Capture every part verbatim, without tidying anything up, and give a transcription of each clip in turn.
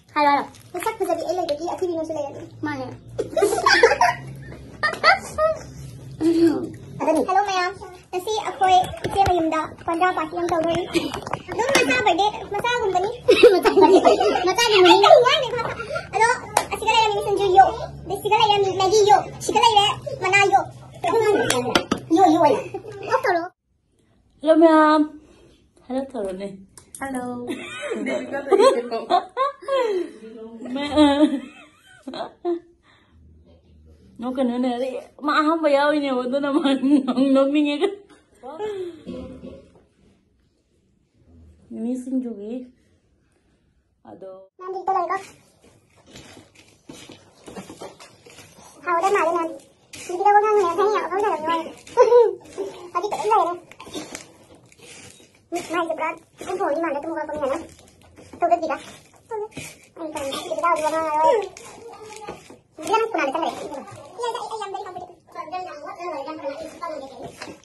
Hai rồi. Cái sắc bây giờ bị ấy lấy được cái thì nó sẽ lấy được. Mai nè. Hello ma'am. Nasi ako'y ite mayumda. Pandra party ang tawag. Doon masa birthday, masa company. Masa masa company. Hindi ba? Ano, sigala yan ni Sanjuyo. Sigala yan ni Maggie yo. Sigala yan Manayo. Yo yo wala. Otoro. Hello ma'am. Hello Thoro này. Hello. Mẹ nó cần nữa nè đi mà không phải ơi nhiều tôi nào mà nó đi nghe cái ini sing juga aduh Nandito lang ko. Hao đây mà đây nè. Hindi daw ngang ngayon kaya ako lang naman. Pati ko lang eh. Mai seberat. Ang phone di mana tu muka kau ni kan? Tahu tak tidak? Ay kan kita tahu di mana rồi. Bilang pun ada kan deh. Iya ada ayam dari kampung itu. Dan yang buat yang yang pernah itu kalau dia.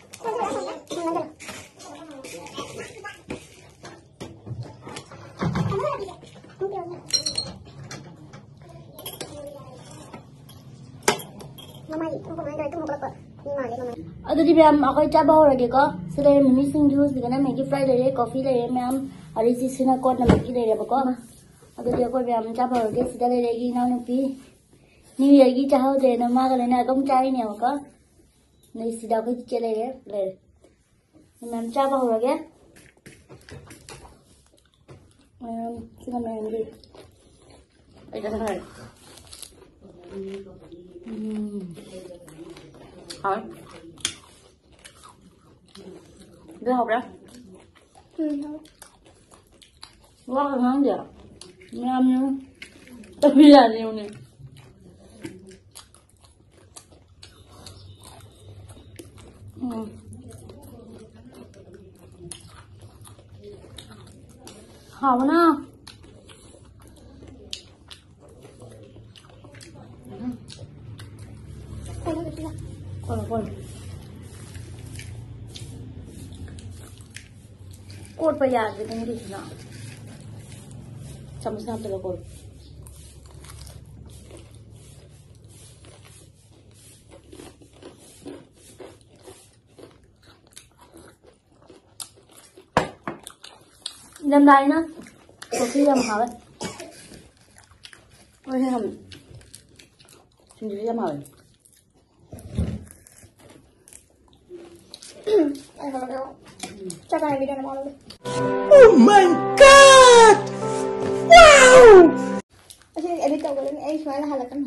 Mama itu pun ada itu muka kau. Aduh di ma'am ako chabaw lagi ko. Sila yung missing juice di kana Maggie fry lagi, coffee lagi ma'am. Ari si sinakot na Maggie lagi ba ko. Aduh di ako ma'am chabaw lagi sila lagi na nupi. New Year ki chahaw de na ma ka na kong chai ni ko. Nei sida ko chele le le. Ma'am chabaw lagi. Um sila ma'am di. Ay ka na. Hmm. Thôi Đưa học đó. Ừ thôi. Quá cái món gì ạ? Ngon nha. Tôi biết là nhiều nè. Ừ. Hào nó. Con con cột bây giờ thì không đi nào chăm sóc cho con làm đây nữa có khi làm hả đấy ôi thế làm xin chữ làm hả Ay kalau dah. Cakap yang video nama lu. Oh my god! Wow! Asyik edit kau kalau ni, eh semalam halakan.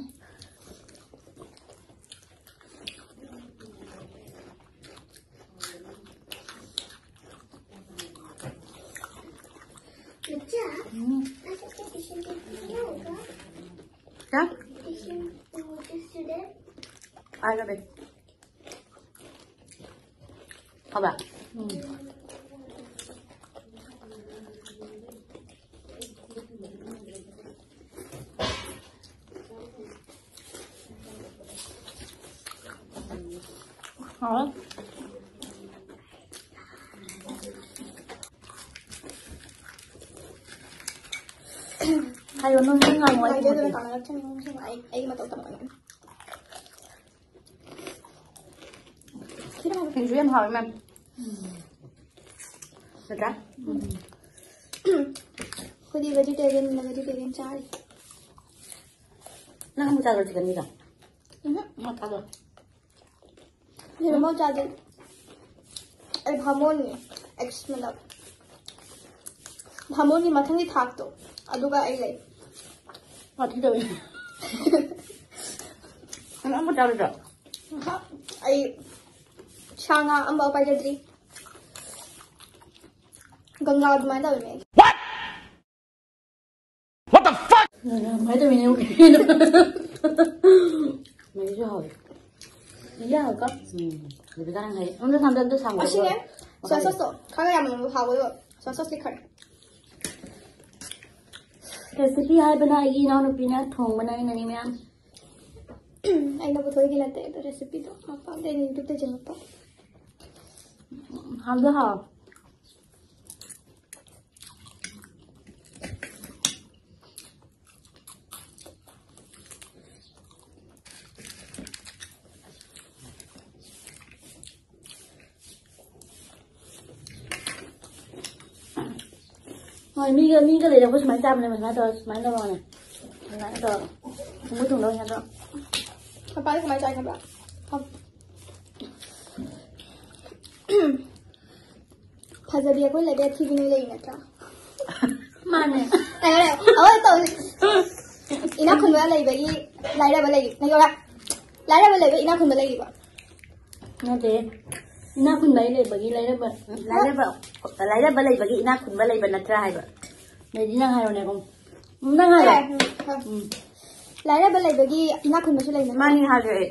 Baca. Hmm. Hah? Ai ra đây? Không ạ? Ừ. Hả? Hay là nó ngon ngoài Ngoài đây là còn là chân chân lại, ấy mà tao tập lại. Hình em hỏi mà được đó. खुद ही vegetarian ना vegetarian चाय Nó không sao rồi chỉ cần đi rồi. Nó sao rồi. ये remote charger अरे भामोन x मतलब भामोन की मथंगी थाक तो अदुगा I like Nó thích rồi. Nó không có trao được rồi. हाँ आई शांगा अंबा पाइजरी गंगा दुमाई था उन्हें What the fuck? Mấy tụi mình yêu kia nữa. Mấy cái hỏi. Lý do có. Ừ. Vì cái đang thấy. Ông cứ tham dân tôi sang rồi. 아시네? 쇠소스 가게 하면 하고요 쇠소스 칼 recipe है बनाएगी ना और पीना थोंग बनाई नहीं मैम आई ना बताओ कि लाते तो रेसिपी तो आप आप दे यूट्यूब पे चला पा हम तो हाँ Rồi mi cái mi cái này đâu có máy chăm này mà máy to máy to này máy to không có thùng đâu nha đó. Không phải không máy chạy không bạn không. Thật ra bây giờ lấy đẹp thì mình lấy nè cho. Mà này. Này cái này, ôi tôi. Ina không phải lấy vậy, lấy ra lấy này coi ạ. Lấy ra lấy vậy ina không phải lấy gì vậy? Nghe thế. Ina không lấy lấy bởi vì lấy ra bởi lấy ra bởi lấy ra bởi lấy bởi vì ina không phải lấy bởi nát ra bởi. Này đi năng hai rồi này không? Năng hai rồi. Lấy ra bởi lấy bởi vì ina không phải lấy nè. Mang hai rồi.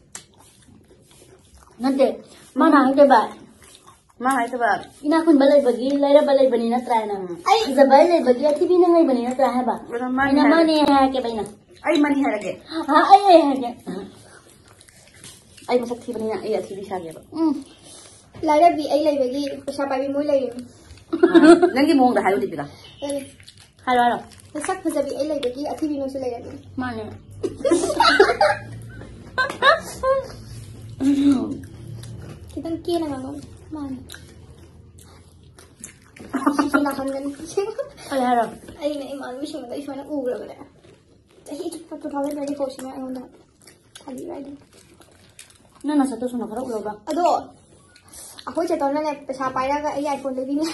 Nghe thế. Mang hai cái bài. Mang hai cái bài. Ina không phải lấy bởi vì lấy ra bởi lấy bởi vì nát ra nè. Ai giờ bởi lấy bởi vì thì bên năng bởi vì nát ra hai bài. Ina mang hai cái bài nè. Ai mang hai cái. Ha ai ai hai cái. Ai masuk thi bên này ai thi bisa cái bài. Lấy ra vì ai lấy bởi vì sao bài vì mỗi lấy. Nang cái mông đã hai rồi đi ra. Hai rồi. Nó sắc bây giờ bị ấy lấy bởi vì ở thi vì nó sẽ lấy ra. Mà nè. Cái tên kia là ngon mà chúng ta không nên Hai rồi. ai này mà biết chuyện đấy cho nó u rồi đấy. Thế thì chúng ta tháo lên đi phô xin anh đó. Thay đi đi. Nó là sao tôi nó khóc rồi ba. À đó. À hồi tôi nói là sao bài ra cái iPhone lấy đi nha.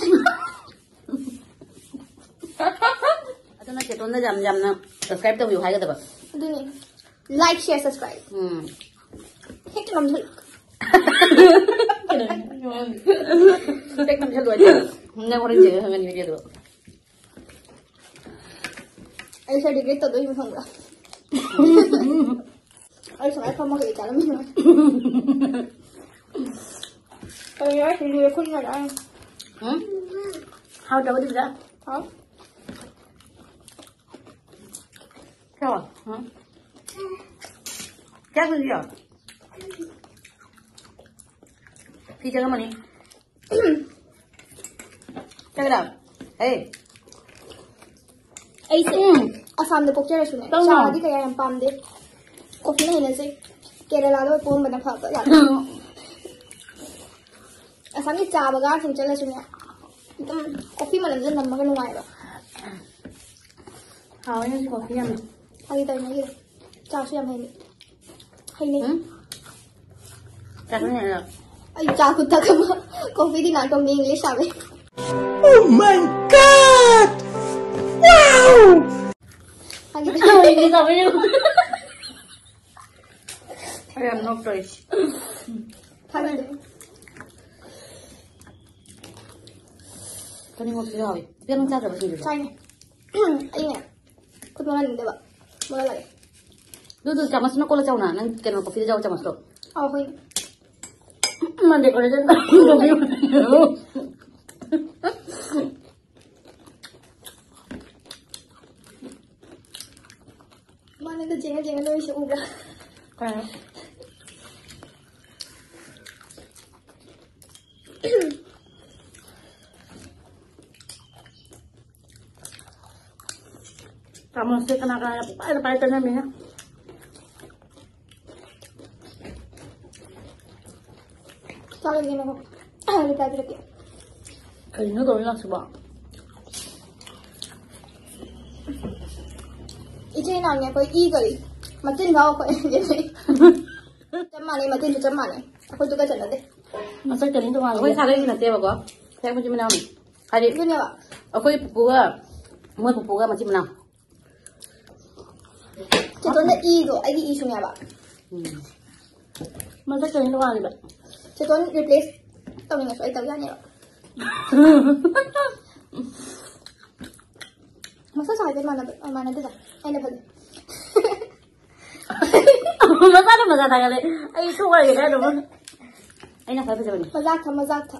Atau nak ceton na jam jam na subscribe to view hai ka dapat. Aduh ni. Like, share, subscribe. Hmm. Hit nam thul. Tek nam chalu aja. Nang orang jaga hangan ni dia tu. Ai saya degree to doi mong ra. Ai saya pa mo kay kala mo. Ay ay hindi ko na lang. Hmm? How daw di ba? Ha? Sao à? Hả? Chắc gì à? Phi chơi cái mà đi. Chơi cái nào? Ê. Ai sẽ Assam de pokcha rasu ne. Cha di kaya yang pam de. Coffee na hinase. Kerala do pom bana pha ta ya. Assam ni cha baga thum chala su ne. Coffee ma lam nam ma ga nuai ba. Hào anh sẽ có phim này. Ai tay này cha su yam hay ni. Hay ni. Chắc cái này là Ai cha ku ta ka coffee di na ko mi English sabe. Oh my god! Wow! Ai Ôi, cái sao vậy? I am not rich. Thằng này. Cái này một cái rồi. Biết không sao rồi gì rồi. Chai này. Ai nè. Ku tu nan de ba. Mula lagi. Lu tu camas na kola caw na. Nang kena kopi jauh camas tu. Oh, hoy. Mandi ko rin. Mana tu jenga-jenga lo isu uga. Kaya. Kamu mesti kena kena apa apa itu namanya? Chalo ni mo. Ah, ni ta direct. Kaya nu dulu lang suba. Iche na nya ko i gari. Matin ba ko ye ni. Chamma ni matin tu chamma ni. Ako tu ka chala de. Masa kali itu malu. Kau sagai ni nanti apa kau? Saya macam mana ni? Hari. Ni ba. Aku ibu gua, mau ibu gua macam mana? Che ton de i do, ai i su nya ba. Masa kali itu malu. Che ton replace tao ni sai tao ya ni ba. Masa sai de mana mana de da. Ai na phale. Masa ada masa tak kali. Ay itu kali kan dulu. Ay nak apa sebab ni? Mazak tha mazak tha.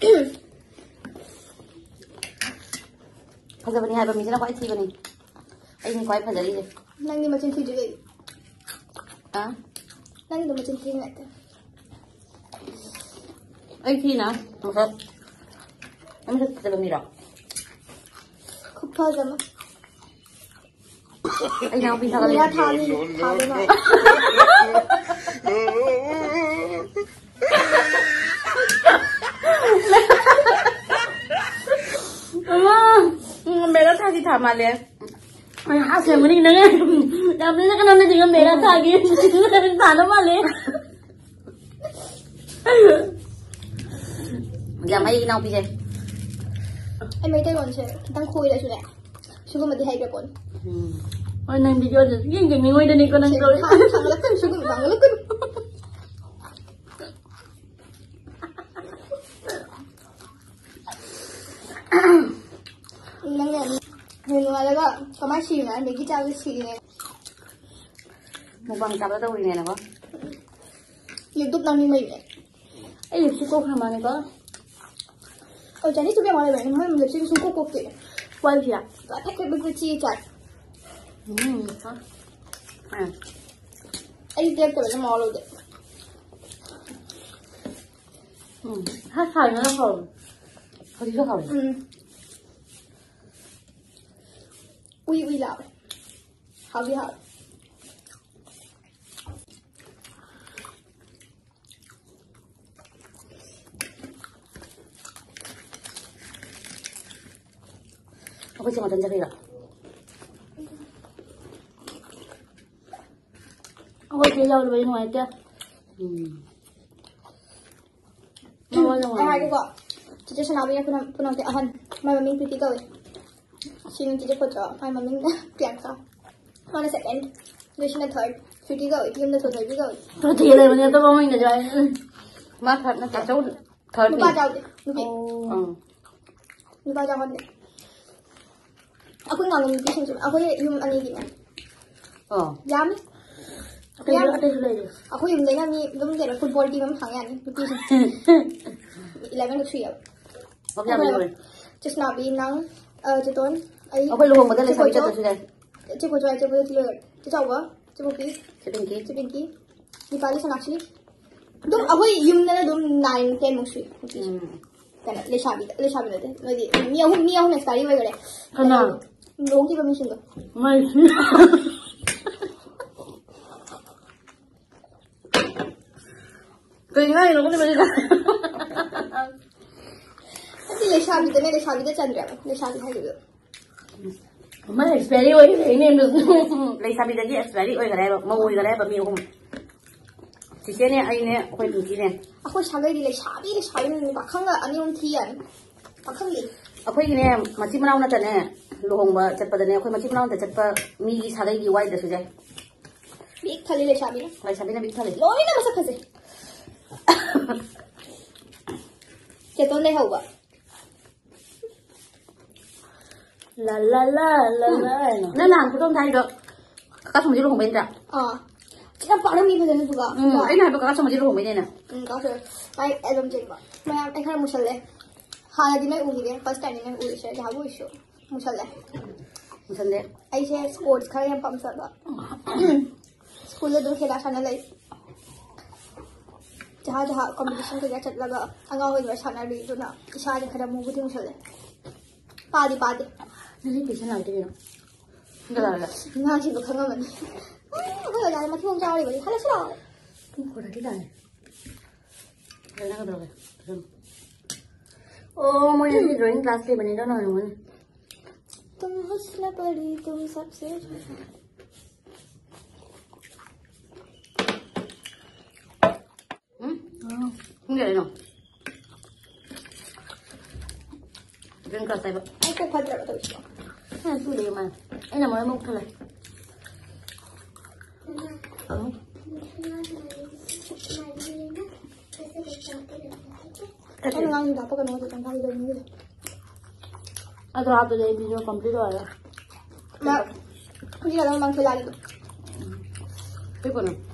Pasal ni hai pemisi nak kuat sih ni. Ay ni kuat pasal ni. Nang ni macam tu juga. Ah? Nang ni macam tu nak. Ay sih na. Masa. Kami tu sebab ni dah. Kupa zaman. Ay nak pisah kali. Ya tha ni tha ni ma. Mama, ꯅꯪ ꯃꯦꯔꯥ ꯊꯥꯒꯤ ꯊꯥ ꯃꯥꯜꯂꯦ Ay, hace muy bien, ¿eh? Ya me dice que no me digan mera tagi. Sana male. Ya mấy cái nào bây giờ Em mấy tay còn sẽ tăng khui lại chỗ này. Chứ không mà đi hay cái con. Ôi nàng đi cho riêng cái người đây con đang cười. Thằng nó cứ chứ không thằng nó cứ. Nang yan. Ngayon nga talaga, kamashi na, may kita ko si ne. Mukbang cặp đâu này nè có YouTube nang ni mai. Ay, lipstick ko kama ni ko. Ồ, chả biết tôi biết nói là vậy, mà mình lipstick xuống cốc cốc kì. Quay kìa. Cả thách cái bức chi chặt. Hmm, ha. à Ay, đẹp cái màu luôn đấy. Hmm, hát phải nữa không? thôi đi cho khẩu Ừ. Ui ui lão. Hảo đi hảo. Ako siya matanda kayo Ako kaya lâu rồi ngoài kia. Mau ra Ay, ngoài. hay cái gọi. Chị cho nào bây giờ punang punang cái ahan. Mai maming pretty ka eh. Sino chị cho cho. Mai maming piang ka. Mana second. Mission na third. Pretty ka eh. Team na third pretty ka eh. Tôi thì lại mà tôi không mình là rồi. má thật nó chả cháu thật Nupa jaw de. Nupi. ừ Nupa jaw hon de. Ako nga ng nupi siya. Ako yung ano yun. ờ Yummy. Tôi đã tôi rồi. Ako yung dahil ni dum kaya football team ang hangyan. Nupi siya. eleven to three. không ra rồi Just na bi nang uh chiton ay okay luôn mà đây là sao cho tôi đây che ko joy che ko clear che chaw ba che ko pi sẽ bên kia che pinki ni pali sanakshi dum ahoi yum na dum nine ten mo shi ừ kana le shabi le shabi na de noi di mi ahun mi ahun stari wa gare Kana. long ki permission do Mai. tôi ngay nó cũng đi bên đây ati le shabi de le shabi de chandra le shabi hai de Mai experi oi cái này được. lấy sao bây giờ cái extra đi ôi cái này mà ôi cái này mà miêu không chỉ cái này anh này quay bình chỉ này ako shagai di le shabi le shabi ni ba khang ani on thi an ba khang li akwai ne machi manau na tane luhongba chatpa dane akwai machi manau ta chatpa mi gi sagai gi wai da su jai bi thali le shabi na lai sabi na bi thale loi na masa khase cheton le hau ba La la la la la. nên làm cũng không thay được các thông chỉ luhong bên ta à chị đang bảo là mi phải đến được ừ anh này các thông chỉ luhong bên này nè ừ có rồi ai em chơi ba mà anh khai một lần hai दिन में उड़ी है first time में उड़ी है जहाँ वो issue मुझे लगा musan de ऐसे स्पोर्ट्स का हम पंप सर स्कूल में दो खेला शाना ले जहाँ जहाँ कंपटीशन के जैसे लगा अंगाव में वैसा ना भी जो ना इशारे खड़ा मुँह भी मुझे ले पादी पादी Nari bisa nào thế nào? cái là là ना जी लोग खंगा मन हो जाए मत फोन चावली बोली hello sir Không có cái này. cái nó cái rồi Oh, mau yang di drawing class ke bani dono naman. तुम हौसला पड़ी तुम सबसे ừ không vậy đâu cái cái tay vậy ai को खतरा बताओ इसको Cái su đi mà. Anh là mới một thôi. Ừ. anh ngang gì đó có cái nói thì chẳng thay được như thế Ato ato deh video complete rồi. mà không chỉ là đang mang thời gian cái con này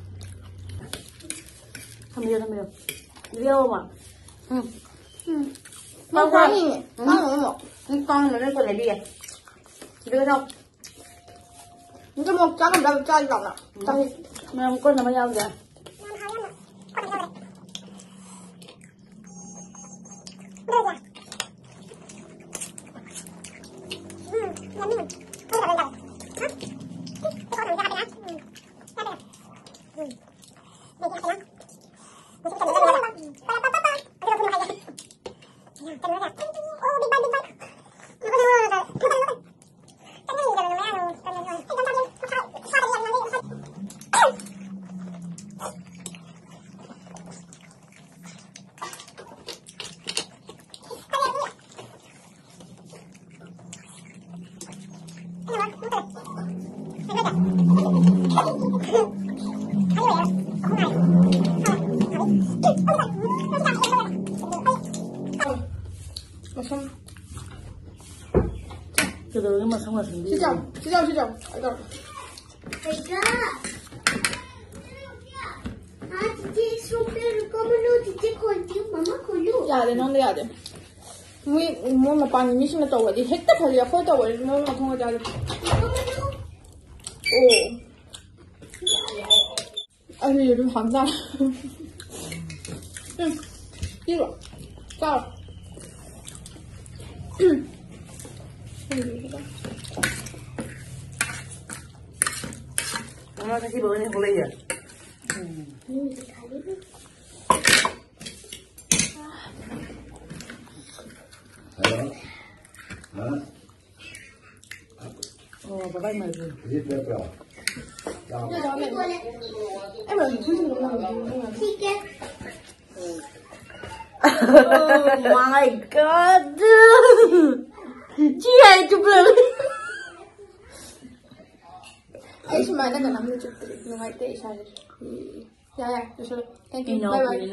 Thăm video thăm video. Video mà. ừ mang quá nhỉ mang rồi một cái con nó đây con này đi à đưa đâu những cái một trái mình đang chơi lòng nè trong Mà không có nào mà nhau kìa. Oh, big bite, big bite. बताओ हाँ चीची इस room पे रुको बोलो चीची खोलती हूँ मम्मा खोलो याद है नॉन याद है मुझे मुझे मैं पानी मिशन में तो वाली हेक्टर खाली अफोर्ड तो वाली मुझे मैं थोड़ा याद ओ अरे ये तो हमदा ये लो जाओ Mama kasih bawa ini boleh ya? Halo. Hah? Oh, bapak yang mana? Ini berapa? Oh my god. Chị hay chụp lên. Ay shumana ka naman chụp trip yung ay tay siya. Yeah yeah, just thank you. Bye bye.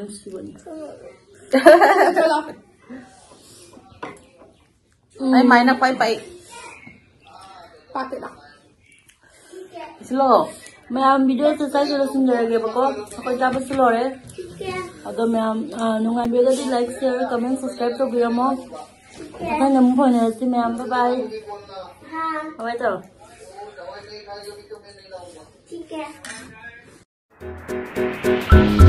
Chalo. Ay may na pay pay. Pati lang. Slow. Ma'am video से size वाला सुन जाएगा बको कोई जाब slow रे अदो ma'am नुंगा वीडियो दी लाइक शेयर कमेंट सब्सक्राइब तो बिया मो अपन नम फोन है सी मैम बाय बाय हां बाय तो ठीक है